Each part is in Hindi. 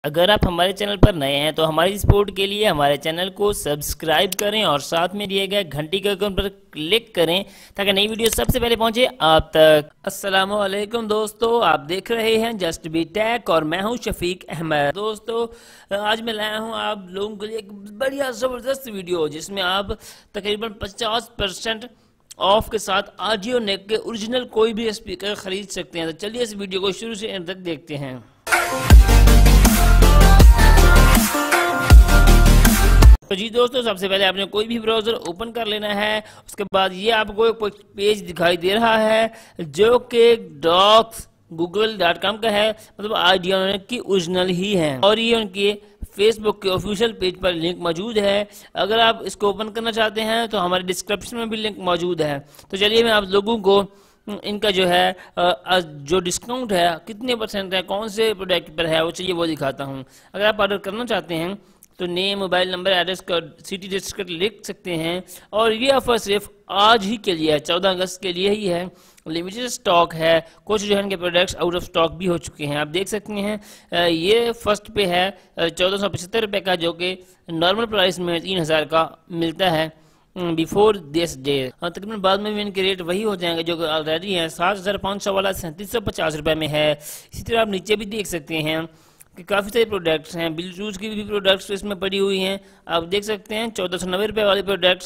अगर आप हमारे चैनल पर नए हैं तो हमारी सपोर्ट के लिए हमारे चैनल को सब्सक्राइब करें और साथ में दिए गए घंटी के आइकन पर क्लिक करें ताकि नई वीडियो सबसे पहले पहुंचे आप तक। अस्सलाम वालेकुम दोस्तों, आप देख रहे हैं जस्ट बी टेक और मैं हूं शफीक अहमद। दोस्तों, आज मैं लाया हूं आप लोगों के लिए एक बढ़िया ज़बरदस्त वीडियो जिसमें आप तकरीबन 50% ऑफ के साथ ऑडियो नेक के ओरिजिनल कोई भी स्पीकर खरीद सकते हैं। तो चलिए इस वीडियो को शुरू से एंड तक देखते हैं। तो जी दोस्तों, सबसे पहले आपने कोई भी ब्राउज़र ओपन कर लेना है। उसके बाद ये आपको एक पेज दिखाई दे रहा है जो कि docs.google.com का है, मतलब ऑडियो नेक की ओरिजिनल ही है और ये उनके फेसबुक के ऑफिशियल पेज पर लिंक मौजूद है। अगर आप इसको ओपन करना चाहते हैं तो हमारे डिस्क्रिप्शन में भी लिंक मौजूद है। तो चलिए मैं आप लोगों को इनका जो है जो डिस्काउंट है कितने % है, कौन से प्रोडक्ट पर है, वो चलिए वो दिखाता हूँ। अगर आप ऑर्डर करना चाहते हैं तो नेम, मोबाइल नंबर, एड्रेस का सिटी डिस्ट्रिक्ट लिख सकते हैं और ये ऑफर सिर्फ आज ही के लिए है, 14 अगस्त के लिए ही है। लिमिटेड स्टॉक है, कुछ जो है इनके प्रोडक्ट्स आउट ऑफ स्टॉक भी हो चुके हैं। आप देख सकते हैं ये फर्स्ट पे है 1475 रुपये का, जो कि नॉर्मल प्राइस में 3000 का मिलता है बिफोर दिस डे। तकरीबन बाद में भी इनके रेट वही हो जाएंगे जो कि ऑलरेडी हैं। 7500 वाला 3750 रुपये में है। इसी तरह आप नीचे भी देख सकते हैं कि काफ़ी सारे प्रोडक्ट्स हैं। ब्लूटूथ की भी प्रोडक्ट्स इसमें पड़ी हुई हैं। आप देख सकते हैं 1490 रुपये वाले प्रोडक्ट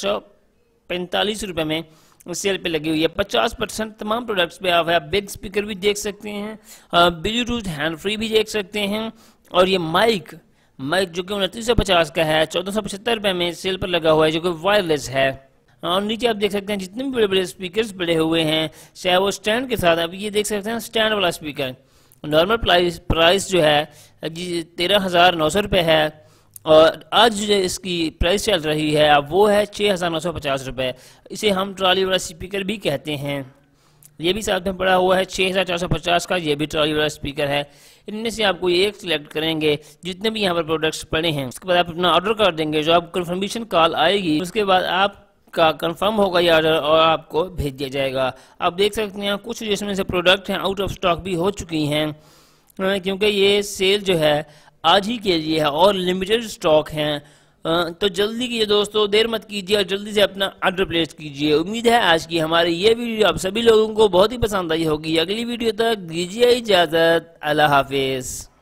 745 रुपये में सेल पे लगी हुई है। 50% तमाम प्रोडक्ट्स पे आप बिग स्पीकर भी देख सकते हैं, ब्लूटूथ हैंड फ्री भी देख सकते हैं और ये माइक जो कि 2950 का है 1475 रुपये में सेल पर लगा हुआ है, जो कि वायरलेस है। और नीचे आप देख सकते हैं जितने भी बड़े बड़े स्पीकर्स पड़े हुए हैं, चाहे वो स्टैंड के साथ। अब ये देख सकते हैं स्टैंड वाला स्पीकर, नॉर्मल प्राइस जो है 13,900 रुपये है और आज जो इसकी प्राइस चल रही है अब वो है 6,950 रुपये। इसे हम ट्रॉली वाला स्पीकर भी कहते हैं। ये भी साथ में पड़ा हुआ है 6,450 का, ये भी ट्रॉली वाला स्पीकर है। इनमें से आपको एक सिलेक्ट करेंगे जितने भी यहाँ पर प्रोडक्ट्स पड़े हैं। उसके बाद आप अपना ऑर्डर कर देंगे, जो आपको कंफर्मेशन कॉल आएगी उसके बाद आप का कंफर्म होगा ये ऑर्डर और आपको भेज दिया जाएगा। आप देख सकते हैं कुछ जिसमें से प्रोडक्ट हैं आउट ऑफ स्टॉक भी हो चुकी हैं, क्योंकि ये सेल जो है आज ही के लिए है और लिमिटेड स्टॉक हैं। तो जल्दी कीजिए दोस्तों, देर मत कीजिए और जल्दी से अपना ऑर्डर प्लेस कीजिए। उम्मीद है आज की हमारी ये वीडियो आप सभी लोगों को बहुत ही पसंद आई होगी। अगली वीडियो तक दीजिए इजाज़त। अल्लाह हाफिज़।